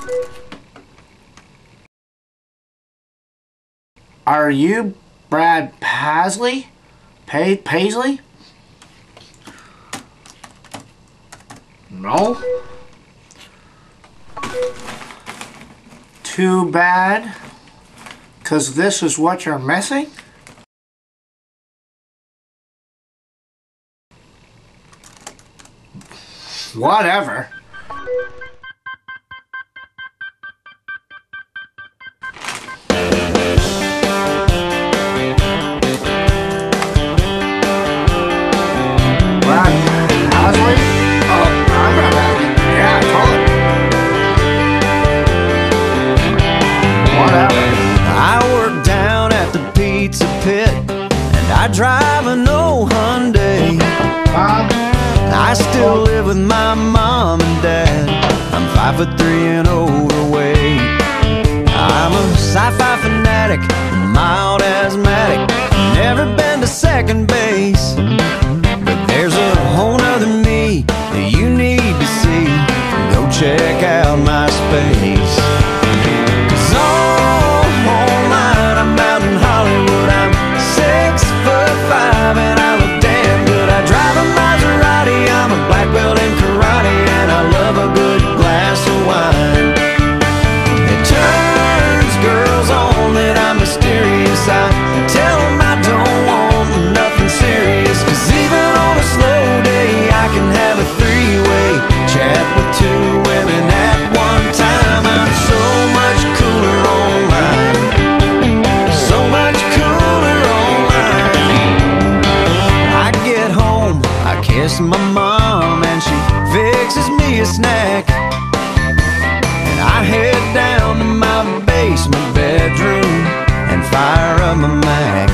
Are you Brad Paisley? Paisley? No. Too bad. 'Cause this is what you're missing? Whatever. I drive an old Hyundai. I still live with my mom and dad. I'm 5'3" and overweight. I'm a sci-fi fanatic, mild asthmatic. Never been to second base, but there's a whole nother me that you need to see. Go check out my space. 'Cause all night I'm out in Hollywood. I'm 6'5" and I look damn good. I drive a Maserati, I'm a black belt in karate, and I love a good glass of wine. It turns girls on that I'm mysterious. I tell them I don't want nothing serious, 'cause even on a slow day I can have a three-way chat with two women at one time. I'm so much cooler online, so much cooler online. I get home, I kiss my mom, and she fixes me a snack, and I head down to my basement bedroom and fire up my Mac.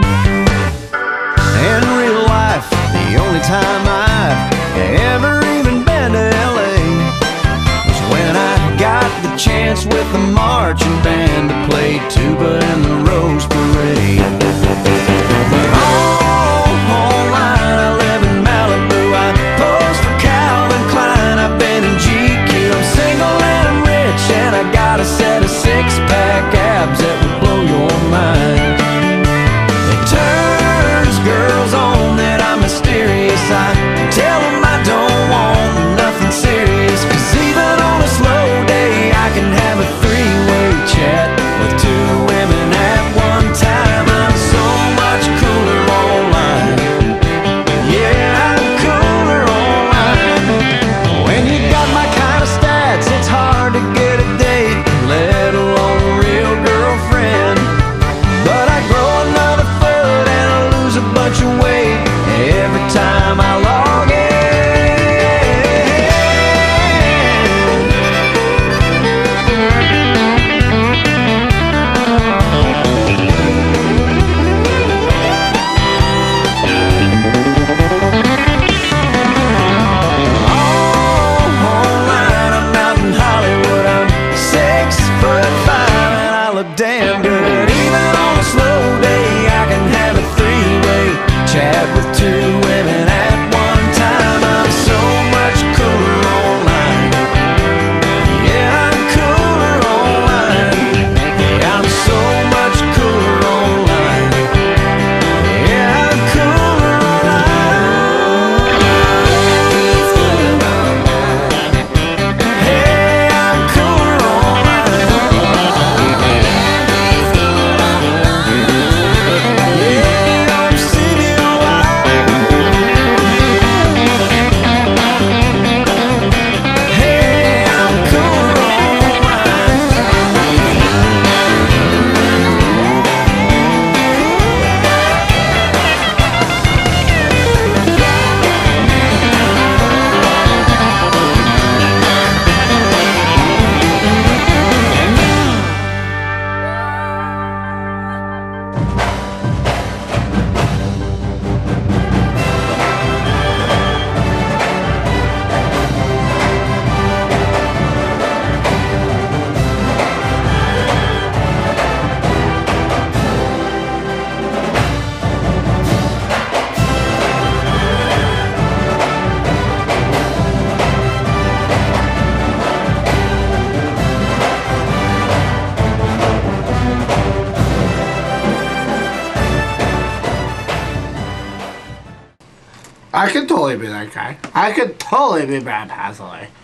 In real life, the only time I've ever even been to LA was when I got the chance with the marching band to play tuba in the Rose Parade. But all night I live in Malibu. I pose for Calvin Klein. I've been in GQ. I'm single and I'm rich, and I got a set of six-pack abs that would blow your mind. It turns girls on that I'm mysterious. I tell them I don't want nothing serious, 'cause even on a slow day I can have a three-way chat with two women at one time. I'm so much cooler online. Yeah, I'm cooler online. When you got my kind of stats, it's hard to get a date, let alone a real girlfriend. But I grow another foot and I lose a bunch of weight every time I log in. All night I'm out in Hollywood. I'm 6'5" and I look damn good. Even on a slow day I can have a three-way chat with two women at one time. I'm so much cooler online. Yeah, I'm cooler online. Yeah, I'm so much cooler online. Yeah, I'm cooler online. Hey, I'm cooler online. Yeah, I'm city online. Hey, I'm cooler online. I could totally be that guy. I could totally be Brad Hathaway.